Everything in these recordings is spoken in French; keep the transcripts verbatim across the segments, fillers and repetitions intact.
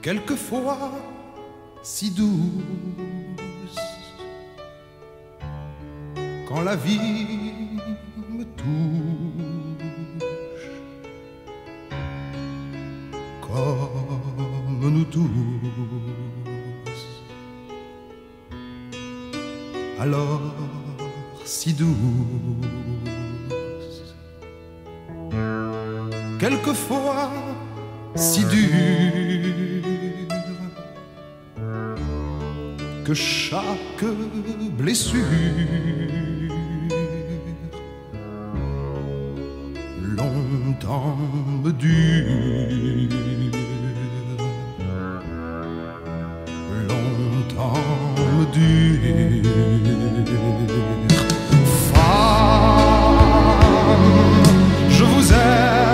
quelquefois si douce, quand la vie me touche, comme nous tous, alors si douce, quelquefois si dure, que chaque blessure longtemps me dure, longtemps me dure. Femme, je vous aime.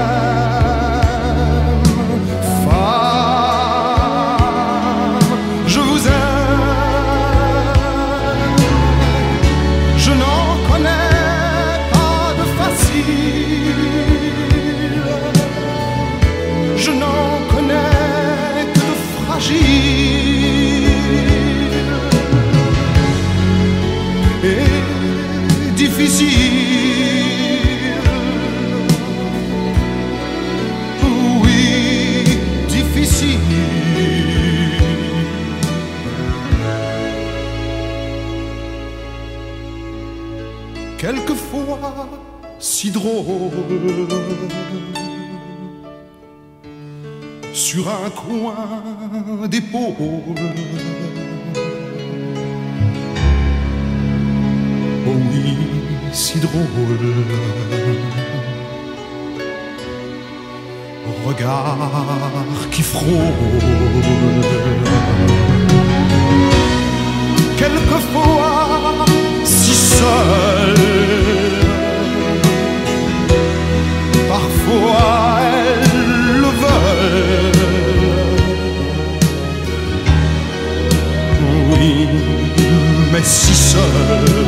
Je n'en connais que de fragile et difficile. Oui, difficile. Quelquefois si drôle, sur un coin d'épaule. Oh oui, si drôle. Regard qui frôle. Quelquefois si seul, parfois elles le veulent. Oui, mais si seul.